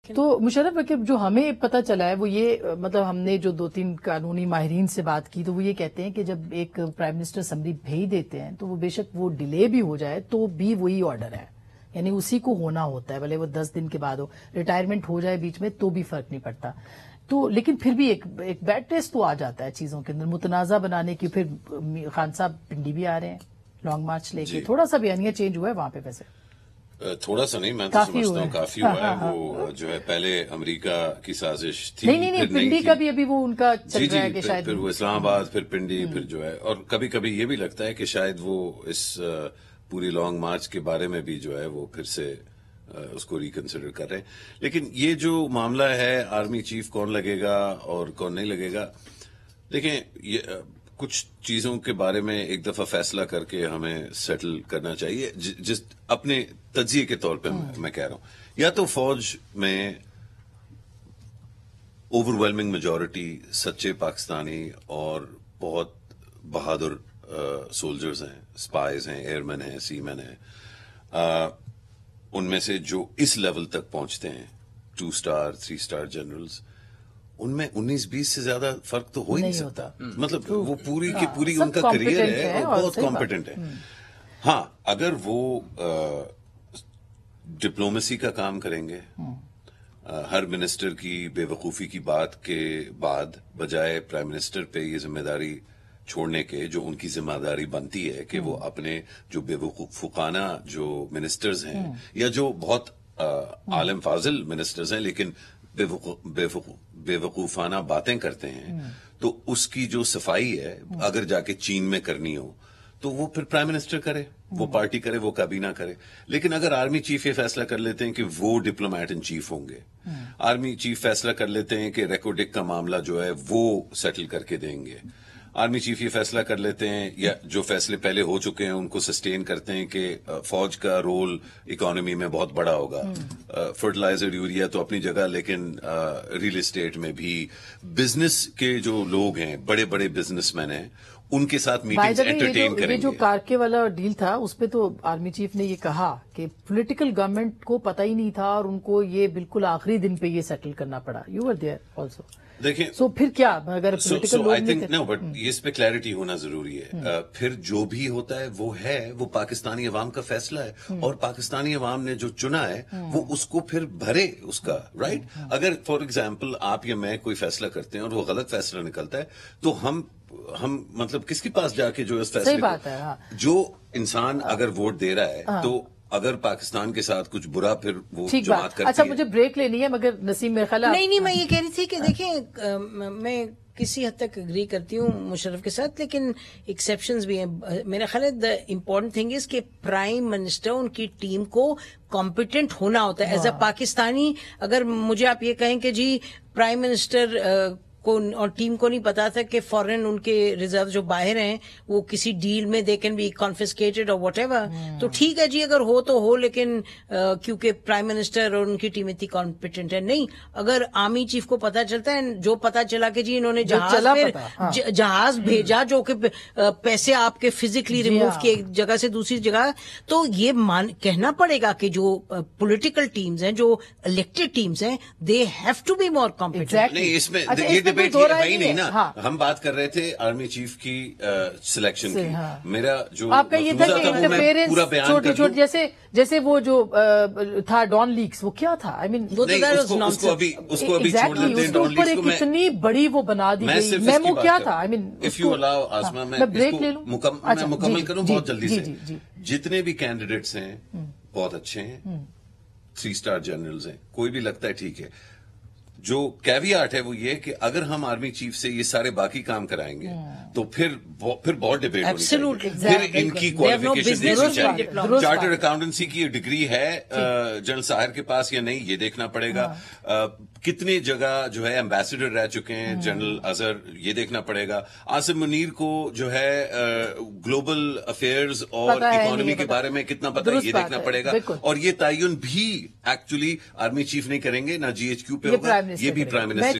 تو مشرف کہ جو ہمیں پتہ چلا ہے وہ یہ مطلب ہم نے جو 2-3 قانونی ماہرین سے بات کی تو وہ یہ کہتے ہیں کہ جب ایک پرائم منسٹر اسمبلی بھیج دیتے ہیں تو وہ بے شک وہ ڈیلے بھی ہو جائے تو بھی وہی آرڈر ہے، یعنی اسی کو ہونا ہوتا ہے، بھلے وہ 10 دن کے بعد ہو، ریٹائرمنٹ ہو جائے بیچ میں تو بھی فرق نہیں پڑتا۔ تو لیکن پھر بھی ایک بیڈ ٹیسٹ تو آ جاتا ہے چیزوں کے اندر، متنازع بنانے کی۔ پھر خان صاحب پنڈی بھی آ رہے ہیں لانگ مارچ لے کے، تھوڑا سا بیانیہ چینج ہوا ہے وہاں پہ؟ ویسے تھوڑا سا نہیں، میں تو سمجھتا ہوں کافی ہوا ہے۔ وہ جو ہے پہلے امریکہ کی سازش تھی، نہیں پنڈی کا بھی ابھی وہ ان کا چل رہا ہے کہ شاید پھر وہ اسلام آباد، پھر پنڈی، پھر جو ہے، اور کبھی کبھی یہ بھی لگتا ہے کہ شاید وہ اس پوری لانگ مارچ کے بارے میں بھی جو ہے وہ پھر سے اس کو ریکنسیڈر کر رہے ہیں۔ لیکن یہ جو معاملہ ہے آرمی چیف کون لگے گا اور کون نہیں لگے گا، دیکھیں یہ کچھ چیزوں کے بارے میں ایک دفعہ فیصلہ کر کے ہمیں سیٹل کرنا چاہیے، جس اپنے تجزیے کے طور پہ میں کہہ رہا ہوں، یا تو فوج میں اوور ویلمنگ میجورٹی سچے پاکستانی اور بہت بہادر سولجرز ہیں، اسپائز ہیں، ایئر مین ہیں، سی مین ہیں، ان میں سے جو اس لیول تک پہنچتے ہیں 2 اسٹار 3 اسٹار جنرلز، ان میں 19-20 سے زیادہ فرق تو ہو ہی نہیں سکتا۔ مطلب وہ پوری کی پوری ان کا کریئر ہے اور بہت کمپیٹنٹ ہے۔ ہاں اگر وہ ڈپلومیسی کا کام کریں گے، ہر منسٹر کی بے وقوفی کی بات کے بعد بجائے پرائم منسٹر پہ یہ ذمہ داری چھوڑنے کے، جو ان کی ذمہ داری بنتی ہے کہ وہ اپنے جو بے وقوفانہ جو منسٹرز ہیں یا جو بہت عالم فاضل منسٹرز ہیں لیکن بے وقوفانہ باتیں کرتے ہیں، تو اس کی جو صفائی ہے اگر جا کے چین میں کرنی ہو تو وہ پھر پرائم منسٹر کرے، وہ پارٹی کرے، وہ کابینہ کرے۔ لیکن اگر آرمی چیف یہ فیصلہ کر لیتے ہیں کہ وہ ڈپلومیٹ ان چیف ہوں گے، آرمی چیف فیصلہ کر لیتے ہیں کہ ریکوڈک کا معاملہ جو ہے وہ سیٹل کر کے دیں گے، آرمی چیف یہ فیصلہ کر لیتے ہیں یا جو فیصلے پہلے ہو چکے ہیں ان کو سسٹین کرتے ہیں کہ فوج کا رول اکانومی میں بہت بڑا ہوگا، فرٹیلائزر یوریا تو اپنی جگہ، لیکن ریل اسٹیٹ میں بھی بزنس کے جو لوگ ہیں، بڑے بڑے بزنس مین ہیں، ان کے ساتھ میٹنگز انٹرٹین کریں گے۔ یہ جو کارکے والا ڈیل تھا اس پہ تو آرمی چیف نے یہ کہا کہ پولیٹیکل گورنمنٹ کو پتہ ہی نہیں تھا اور ان کو یہ بالکل آخری دن پہ یہ سیٹل کرنا پڑا۔ You were there also. دیکھیں سو پھر کیا اگر پولیٹیکل لوگ نہیں، بٹ اس پہ کلیئرٹی ہونا ضروری ہے۔ پھر جو بھی ہوتا ہے وہ پاکستانی عوام کا فیصلہ ہے، اور پاکستانی عوام نے جو چنا ہے وہ اس کو پھر بھرے اس کا رائٹ۔ اگر فار ایگزامپل آپ یا میں کوئی فیصلہ کرتے ہیں اور وہ غلط فیصلہ نکلتا ہے تو ہم مطلب کس کے پاس جا کے جو اس فیصلے کو، جو انسان اگر ووٹ دے رہا ہے تو اگر پاکستان کے ساتھ کچھ برا پھر وہ جماعت کرتی ہے۔ اچھا مجھے بریک لینی ہے، مگر نسیم میرے خیال نہیں میں یہ کہہ رہی تھی کہ دیکھیں میں کسی حد تک اگری کرتی ہوں مشرف کے ساتھ، لیکن ایکسیپشنز بھی ہیں۔ میرا خیال ہے دا امپورٹنٹ تھنگ از کہ پرائم منسٹر ان کی ٹیم کو کمپیٹنٹ ہونا ہوتا ہے۔ ایز اے پاکستانی اگر مجھے آپ یہ کہیں کہ جی پرائم منسٹر کو اور ٹیم کو نہیں پتا تھا کہ فورن ان کے ریزرو جو باہر ہیں وہ کسی ڈیل میں دے کین بی کانفسکیٹڈ اور واٹ ایور، تو ٹھیک ہے جی اگر ہو تو ہو، لیکن کیونکہ پرائم منسٹر اور ان کی ٹیم اتنی کمپیٹنٹ ہے نہیں۔ اگر آرمی چیف کو پتا چلتا ہے، جو پتا چلا کہ جی انہوں نے جہاز بھیجا جو کہ پیسے آپ کے فزیکلی ریموو کیے ایک جگہ سے دوسری جگہ، تو یہ کہنا پڑے گا کہ جو پولیٹیکل ٹیمز ہیں، جو الیکٹڈ ٹیمز ہیں، they have to be more competent. نہیں اس میں ڈبیٹ یہ ہے ہی نہیں نا، ہم بات کر رہے تھے آرمی چیف کی سلیکشن کی۔ میرا جو آپ کا یہ تھا کہ انٹرفیئرنس چھوٹی چھوٹی، جیسے وہ جو تھا ڈان لیکس، وہ کیا تھا؟ آئی مین اس کو ابھی چھوڑ دیتے ہیں ڈان لیکس کو۔ کتنی بڑی وہ بنا دی گئی میمو کیا تھا؟ آئی مین اف یو الاؤ آسما میں بریک لے لوں، میں مکمل کروں بہت جلدی سے۔ جتنے بھی کینڈیڈیٹس ہیں بہت اچھے ہیں، 3 اسٹار جنرلز ہیں، کوئی بھی لگتا ہے ٹھیک ہے۔ جو کیویاٹ ہے وہ یہ کہ اگر ہم آرمی چیف سے یہ سارے باقی کام کرائیں گے تو پھر بہت ڈیبیٹ ہونی چاہیے، پھر ان کی کوالیفیکیشن دیکھنی چاہیے۔ چارٹرڈ اکاؤنٹنسی کی ڈگری ہے جنرل ساحر کے پاس یا نہیں، یہ دیکھنا پڑے گا۔ کتنی جگہ جو ہے ایمبیسڈر رہ چکے ہیں جنرل اظہر، یہ دیکھنا پڑے گا۔ آصم منیر کو جو ہے گلوبل افیئرز اور اکانومی کے بارے میں کتنا پتہ ہے، یہ دیکھنا پڑے گا۔ اور یہ تعین بھی ایکچولی آرمی چیف نہیں کریں گے، نہ GHQ پہ ہوگا، یہ بھی پرائم منسٹر